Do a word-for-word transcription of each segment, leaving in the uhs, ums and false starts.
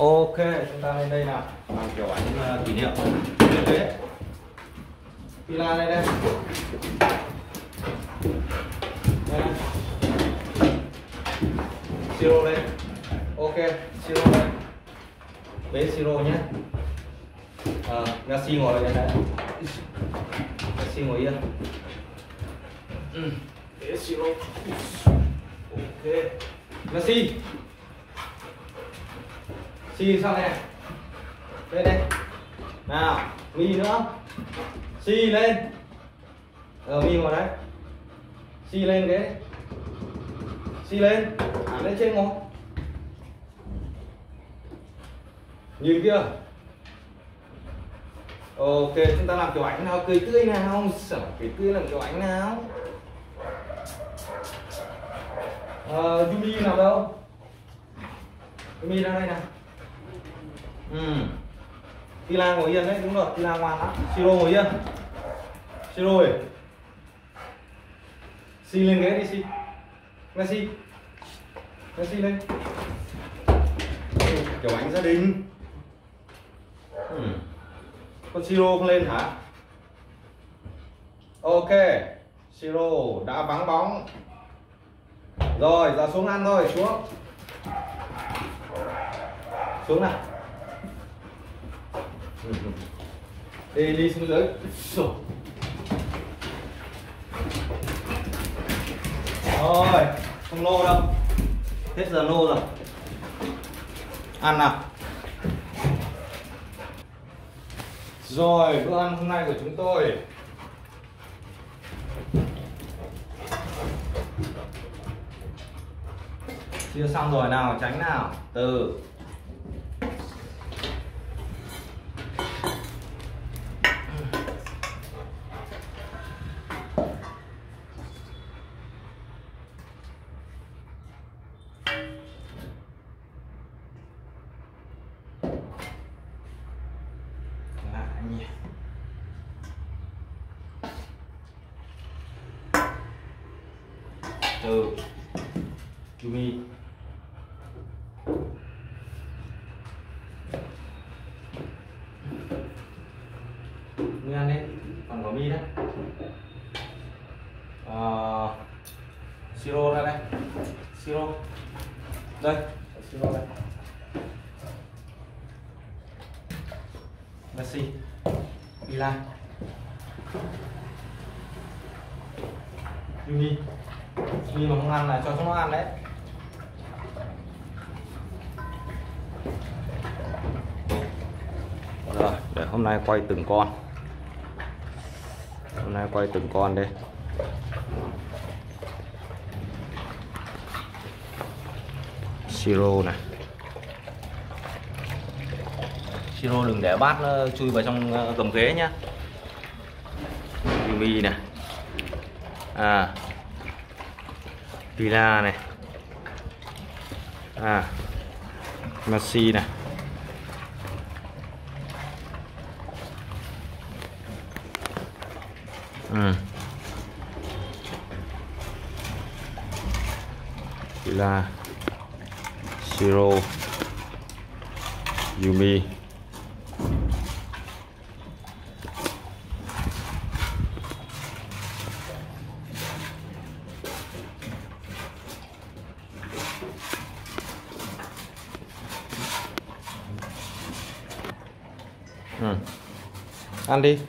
Ok, chúng ta lên đây nào, làm kiểu ảnh uh, kỷ niệm lên ghế. Pila đây đây. Đây. Siro lên. Ok, Siro lên. Bế Siro nhé. À, Messi ngồi đây này. Messi ngồi yên. Ừ. Bế Siro. Ok. Messi. Si sao này? Đây đây. Nào, Mi nữa. Si lên. Ờ Mi ngồi đấy. Si lên ghế. Si lên. À lên trên ngồi. Nhìn kia. Ok, chúng ta làm kiểu ảnh nào, cười tươi nào. Sợ cười tươi làm kiểu ảnh nào. Ờ, Yumi nào đâu? Yumi ra đây nào. Ừ. Tila ngồi yên đấy, đúng rồi, Tila ngoan lắm. Siro ngồi yên. Siro ơi. Si lên ghế đi Si. Messi. Messi lên. Kiểu ảnh gia đình. Ừ. Con Siro không lên hả? Ok. Siro đã vắng bóng. Rồi, ra xuống ăn thôi, xuống. Xuống nào. Đi đi xuống dưới. Rồi, không nô đâu. Hết giờ nô rồi. Ăn nào. Rồi, bữa ăn hôm nay của chúng tôi chia xong rồi nào, tránh nào. Từ từ Yumi. Mi ăn đi, còn có Mi đấy. À, Siro ra đây. Siro. Đây, Siro đây. Messi. Pila. Yumi. Yumi mà không ăn là cho chúng nó ăn đấy. Rồi, để hôm nay quay từng con. Hôm nay quay từng con đây. Siro này. Siro đừng để bát nó chui vào trong gầm ghế nhá. Yumi này. À. Pila này. À. Messi này. Ừ. Pila, Siro, Yumi. Ừ. Ăn đi.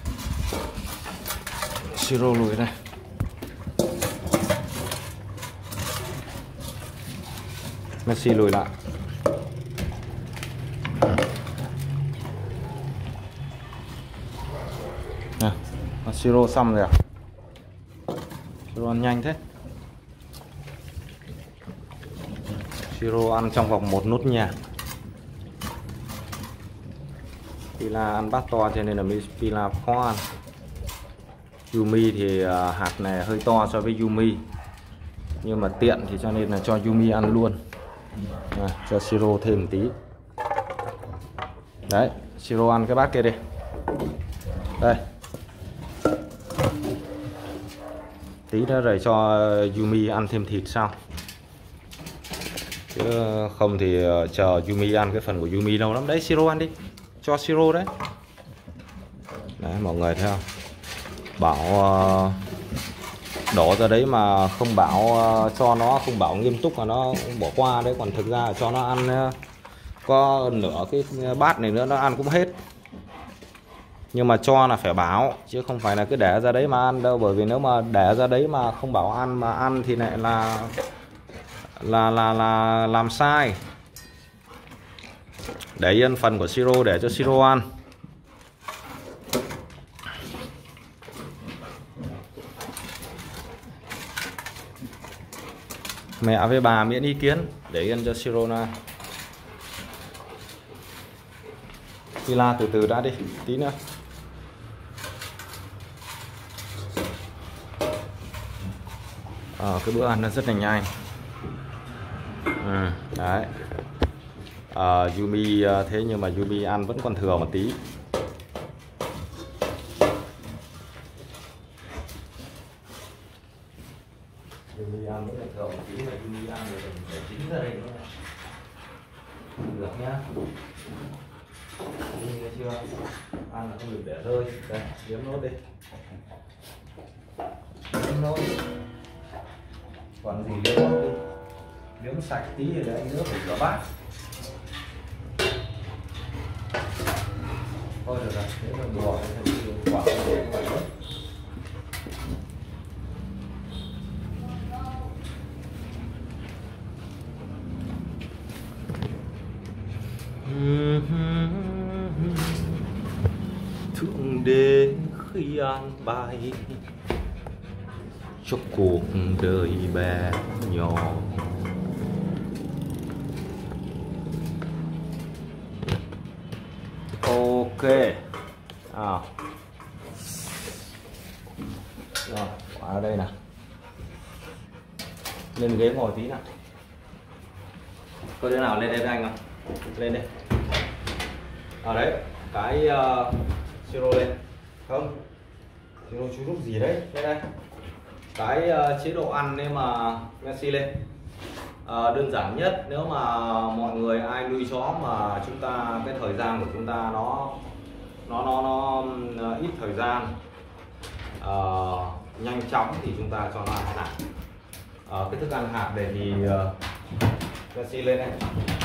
Siro lùi này. Messi lùi lại. Nè, Siro xong rồi à? Siro ăn nhanh thế. Siro ăn trong vòng một nốt nhạc. Pila ăn bát to cho nên là Pila khó ăn. Yumi thì hạt này hơi to so với Yumi, nhưng mà tiện thì cho nên là cho Yumi ăn luôn. À, cho Siro thêm một tí. Đấy, Siro ăn cái bát kia đi. Đây. Tí nữa rồi cho Yumi ăn thêm thịt sau. chứ không thì chờ Yumi ăn cái phần của Yumi lâu lắm đấy. Siro ăn đi, cho Siro đấy. Đấy mọi người thấy không, bảo uh, đổ ra đấy mà không bảo uh, cho nó, không bảo nghiêm túc mà nó bỏ qua đấy, còn thực ra cho nó ăn uh, có nửa cái bát này nữa nó ăn cũng hết. Nhưng mà cho là phải bảo chứ không phải là cứ để ra đấy mà ăn đâu, bởi vì nếu mà để ra đấy mà không bảo ăn mà ăn thì lại là là là là làm sai. Để yên phần của Siro để cho Siro ăn. Mẹ với bà miễn ý kiến, để yên cho Siro ăn. Pila từ từ đã đi, tí nữa. Ờ, cái bữa ăn nó rất là nhanh. Ừ, đấy. À, Yumi thế nhưng mà Yumi ăn vẫn còn thừa một tí. Yumi ăn vẫn còn thừa một tí, mà Yumi ăn rồi để chính ra đây nữa. Được nhá. Nghe chưa? Ăn là không được để rơi. Đây, liếm nốt đi. Liếm nốt. Còn gì liếm nốt đi. Liếm sạch tí rồi đấy, anh nữa phải rửa bát. Thôi được rồi, thế là đùa thì quả để vậy đó. Thượng đế khi an bài cho cuộc đời bé nhỏ. Ok. À. Rồi, quả ở đây nào. Lên ghế ngồi tí nào. Có đứa nào lên đây với anh không? Lên đây. À đấy, cái uh, Siro lên. Không. Siro chú giúp gì đấy? Đây đây. Cái uh, chế độ ăn nếu mà Messi lên. Uh, đơn giản nhất, nếu mà mọi người ai nuôi chó mà chúng ta cái thời gian của chúng ta nó nó nó nó uh, ít thời gian, uh, nhanh chóng thì chúng ta cho nó ăn hạt. Uh, cái thức ăn hạt này thì uh, Messi lên đây.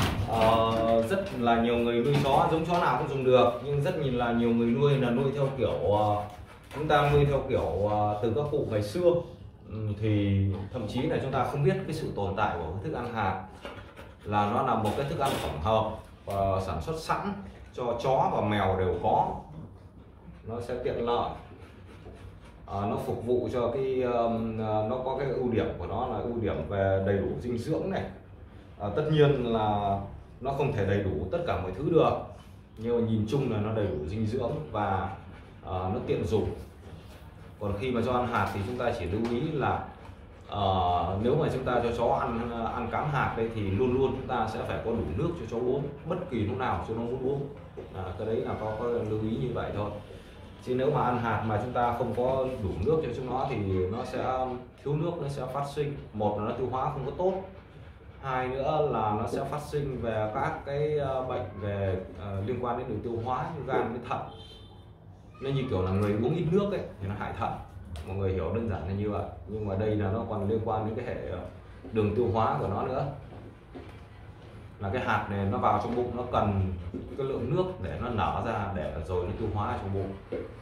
Uh, rất là nhiều người nuôi chó, giống chó nào cũng dùng được, nhưng rất nhìn là nhiều người nuôi là nuôi theo kiểu uh, chúng ta nuôi theo kiểu uh, từ các cụ ngày xưa, um, thì thậm chí là chúng ta không biết cái sự tồn tại của cái thức ăn hạt, là nó là một cái thức ăn tổng hợp uh, sản xuất sẵn cho chó và mèo đều có, nó sẽ tiện lợi. Uh, nó phục vụ cho cái um, uh, nó có cái ưu điểm của nó là ưu điểm về đầy đủ dinh dưỡng này. Uh, tất nhiên là nó không thể đầy đủ tất cả mọi thứ được, nhưng mà nhìn chung là nó đầy đủ dinh dưỡng và uh, nó tiện dùng. Còn khi mà cho ăn hạt thì chúng ta chỉ lưu ý là uh, nếu mà chúng ta cho chó ăn ăn cám hạt đây thì luôn luôn chúng ta sẽ phải có đủ nước cho chó uống bất kỳ lúc nào cho nó muốn uống. À, cái đấy là có, có lưu ý như vậy thôi. Chứ nếu mà ăn hạt mà chúng ta không có đủ nước cho chúng nó thì nó sẽ thiếu nước, nó sẽ phát sinh, một là nó tiêu hóa không có tốt, hai nữa là nó sẽ phát sinh về các cái bệnh về uh, liên quan đến đường tiêu hóa như gan với thận. Nên như kiểu là người uống ít nước ấy thì nó hại thận, mọi người hiểu đơn giản là như vậy. Nhưng mà đây là nó còn liên quan đến cái hệ đường tiêu hóa của nó nữa, là cái hạt này nó vào trong bụng nó cần cái lượng nước để nó nở ra, để rồi nó tiêu hóa trong bụng.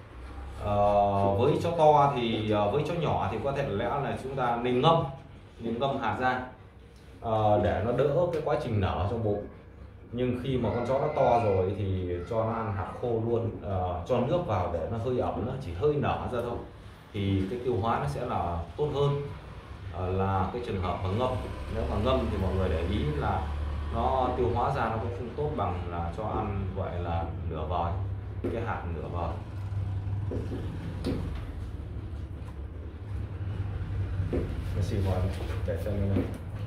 Uh, với chó to thì uh, với chó nhỏ thì có thể lẽ là chúng ta nên ngâm nên ngâm hạt ra uh, để nó đỡ cái quá trình nở trong bụng. Nhưng khi mà con chó nó to rồi thì cho nó ăn hạt khô luôn, uh, cho nước vào để nó hơi ẩm, nó chỉ hơi nở ra thôi, thì cái tiêu hóa nó sẽ là tốt hơn uh, là cái trường hợp mà ngâm. Nếu mà ngâm thì mọi người để ý là nó tiêu hóa ra nó cũng không tốt bằng là cho ăn gọi là nửa vời, cái hạt nửa vời. Xin mời để xem này.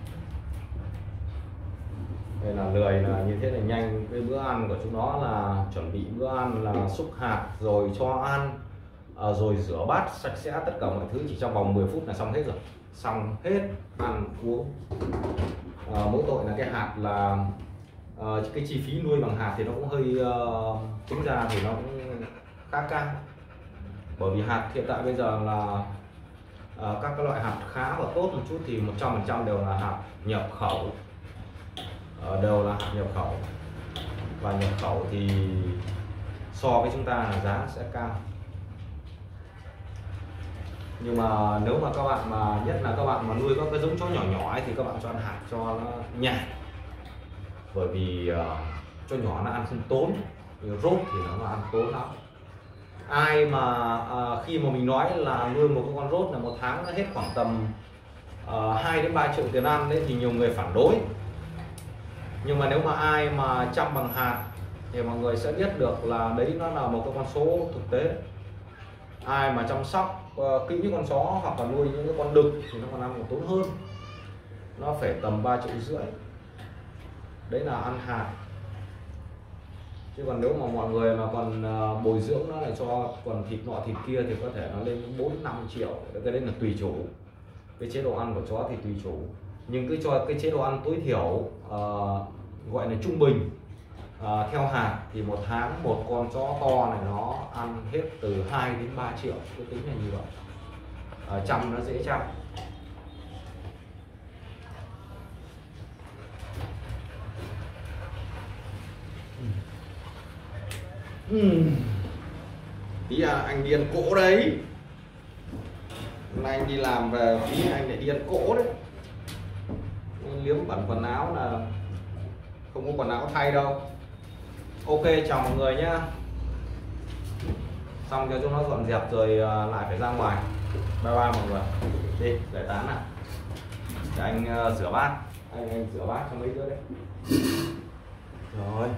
Đây là lười là như thế này nhanh. Cái bữa ăn của chúng nó là chuẩn bị bữa ăn là xúc hạt rồi cho ăn, à, rồi rửa bát sạch sẽ tất cả mọi thứ chỉ trong vòng mười phút là xong hết rồi, xong hết ăn uống. À, mỗi tội là cái hạt là uh, cái chi phí nuôi bằng hạt thì nó cũng hơi uh, tính ra thì nó cũng khá cao, bởi vì hạt hiện tại bây giờ là uh, các cái loại hạt khá và tốt một chút thì một trăm phần trăm đều là hạt nhập khẩu, uh, đều là hạt nhập khẩu, và nhập khẩu thì so với chúng ta là giá sẽ cao. Nhưng mà nếu mà các bạn mà nhất là các bạn mà nuôi các cái giống chó nhỏ nhỏ ấy, thì các bạn cho ăn hạt cho nó nhạt, bởi vì uh, cho nhỏ nó ăn không tốn, rốt thì nó ăn tốn lắm. Ai mà uh, khi mà mình nói là nuôi một cái con rốt là một tháng nó hết khoảng tầm uh, hai đến ba triệu tiền ăn đấy thì nhiều người phản đối. Nhưng mà nếu mà ai mà chăm bằng hạt thì mọi người sẽ biết được là đấy nó là một cái con số thực tế. Ai mà chăm sóc uh, kỹ con chó hoặc là nuôi những cái con đực thì nó còn ăn còn tốn hơn, nó phải tầm ba triệu rưỡi. Đấy là ăn hạt. Chứ còn nếu mà mọi người mà còn uh, bồi dưỡng nó lại cho còn thịt nọ thịt kia thì có thể nó lên bốn năm triệu. Cái đấy là tùy chủ, cái chế độ ăn của chó thì tùy chủ. Nhưng cứ cho cái chế độ ăn tối thiểu uh, gọi là trung bình uh, theo hạt thì một tháng một con chó to này nó ăn hết từ hai đến ba triệu, cái tính là như vậy. Uh, chăm nó dễ chăm. uhm. Tí à, anh điên cỗ đấy. Hôm nay anh đi làm về tí anh lại điên cỗ đấy. Anh liếm bẩn quần áo là không có quần áo thay đâu. Ok, chào mọi người nhá. Xong cho chúng nó dọn dẹp rồi lại phải ra ngoài. Bye bye mọi người. Đi giải tán nào. Để anh uh, rửa bát. Anh anh rửa bát cho mấy đứa đấy. Rồi.